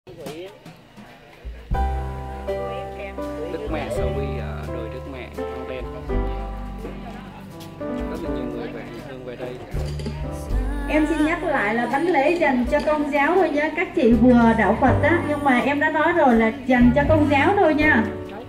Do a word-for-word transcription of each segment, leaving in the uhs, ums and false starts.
Đức Mẹ Sa Vi ở đồi Đức Mẹ Măng Đen. Rất là nhiều người về hương về đây. Em xin nhắc lại là bánh lễ dành cho công giáo thôi nhé, các chị vừa đạo Phật á, nhưng mà em đã nói rồi là dành cho công giáo thôi nha.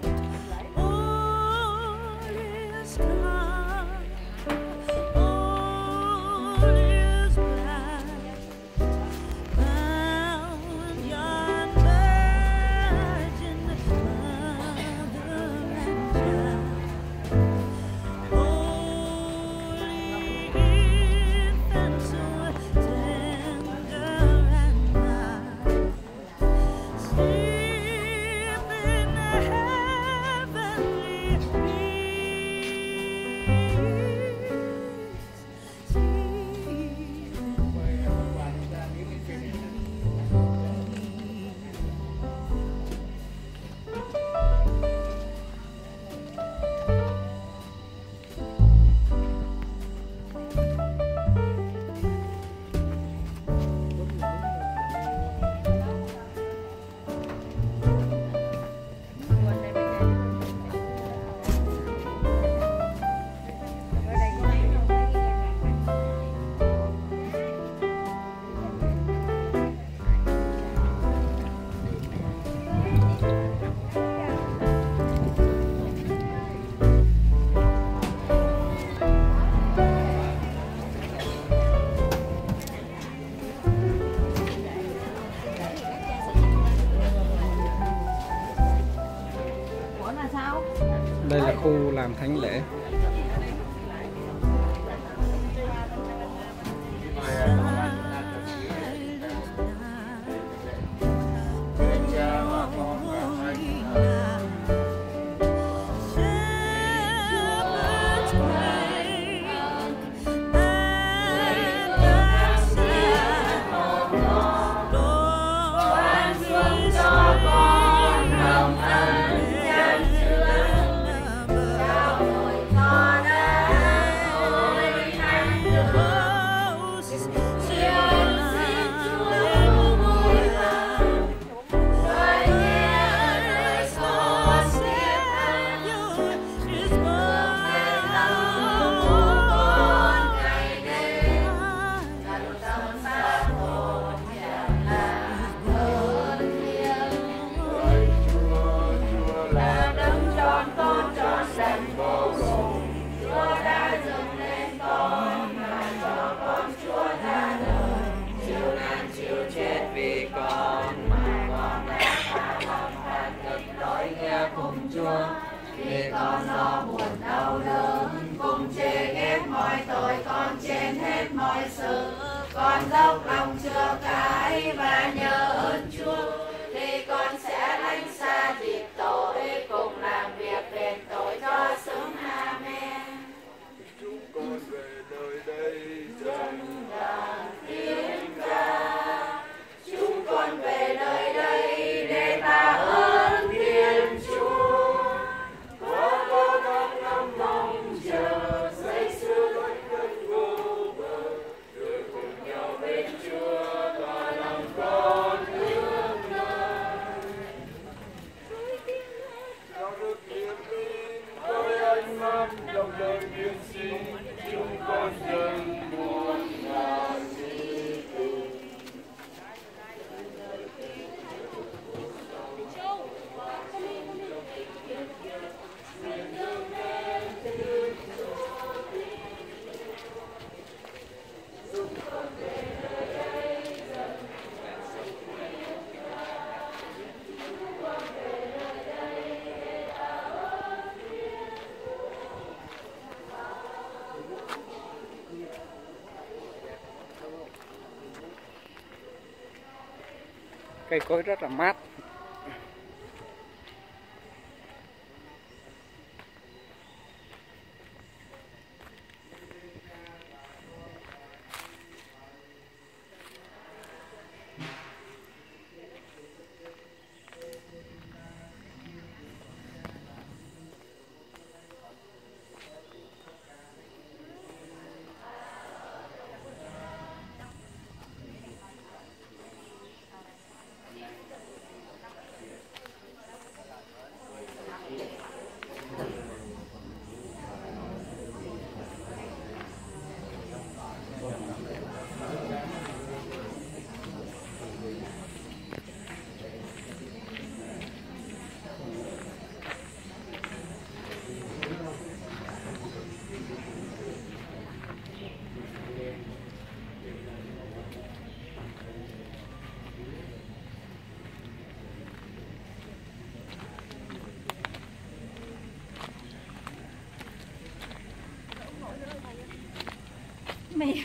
Đây là khu làm thánh lễ. Vì con lo buồn đau đớn, cùng chê ghét mọi tội, con trên hết mọi sự, con dốc lòng chữa cái và nhờ ơn Chúa, thì con sẽ lánh xa dịp tội, cùng làm việc đền tội cho xứng. Amen. Chúng con về nơi đây Dân là tiếng ca, chúng con về nơi đây để tạ ơn Thiên Chúa. Cây cối rất là mát. mì.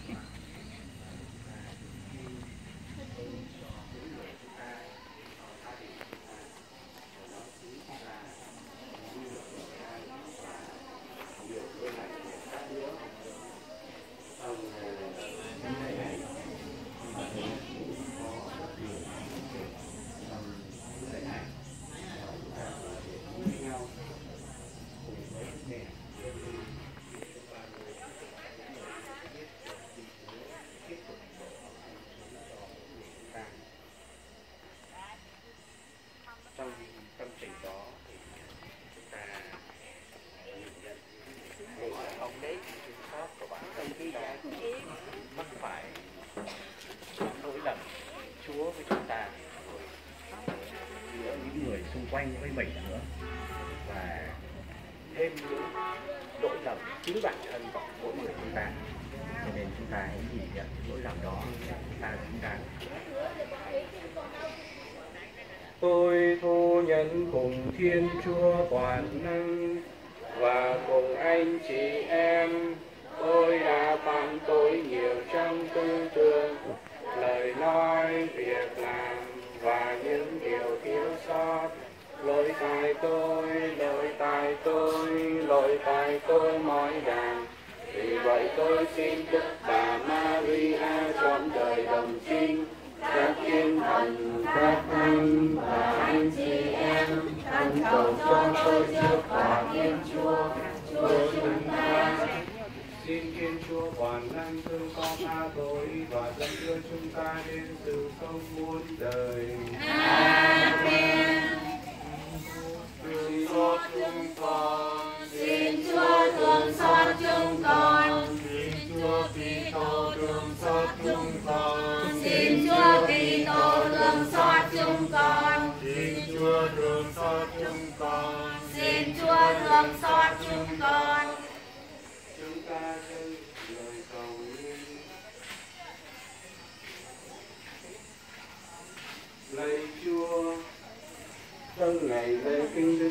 Trong tâm tình đó thì chúng ta nhìn nhận để ông đấy kiểm soát của bản thân khi đó mắc phải lỗi lầm Chúa với chúng ta rồi giữa những người xung quanh với mình nữa, và thêm những lỗi lầm chính bản thân của mỗi người chúng ta. Cho nên chúng ta hãy nhìn nhận lỗi lầm đó chúng ta xứng đáng. Tôi thú nhận cùng Thiên Chúa Toàn Năng và cùng anh chị em, tôi đã phạm tội nhiều trong tư tưởng, lời nói, việc làm và những điều thiếu sót. Lỗi tại tôi, lỗi tại tôi, lỗi tại tôi mỗi đàn. Vì vậy tôi xin Đức Bà Maria trọn đời đồng trinh, các thiên thần, các thánh và anh chị em thân cầu cho tôi trước Bà Thiên Chúa, Chúa chúng ta. Xin Thiên Chúa Toàn Năng thương con tha tội và dẫn đưa chúng ta đến sự sống muôn đời. Amen. Thương xót chúng con, Xin Chúa thương xót chúng con. xin Chúa Kitô thương xót chúng con, Xin Chúa Kitô thương xót chúng con. xin Chúa thương xót chúng con. Xin Chúa thương xót chúng con. Chúng ta dâng lời cầu nguyện. Lạy Chúa, dâng ngày lễ kinh